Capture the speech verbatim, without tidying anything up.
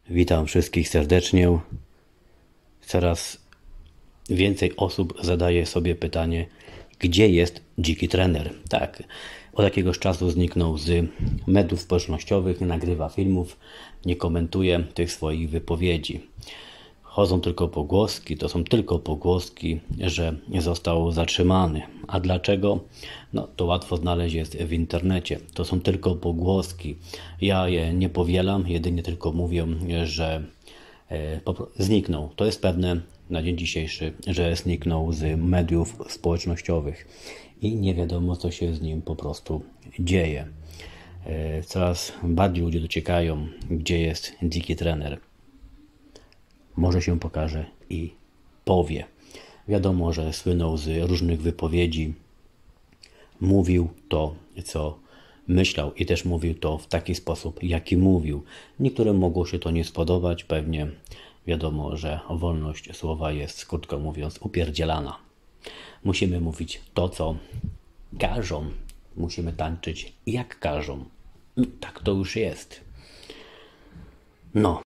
Witam wszystkich serdecznie. Coraz więcej osób zadaje sobie pytanie, gdzie jest dziki trener? Tak, od jakiegoś czasu zniknął z mediów społecznościowych, nie nagrywa filmów, nie komentuje tych swoich wypowiedzi. Chodzą tylko pogłoski, to są tylko pogłoski, że został zatrzymany. A dlaczego? No to łatwo znaleźć jest w internecie. To są tylko pogłoski. Ja je nie powielam, jedynie tylko mówię, że zniknął. To jest pewne na dzień dzisiejszy, że zniknął z mediów społecznościowych i nie wiadomo, co się z nim po prostu dzieje. Coraz bardziej ludzie dociekają, gdzie jest dziki trener. Może się pokaże i powie. Wiadomo, że słynął z różnych wypowiedzi. Mówił to, co myślał i też mówił to w taki sposób, jaki mówił. Niektórym mogło się to nie spodobać, pewnie wiadomo, że wolność słowa jest, krótko mówiąc, upierdzielana. Musimy mówić to, co każą. Musimy tańczyć jak każą. Tak to już jest. No.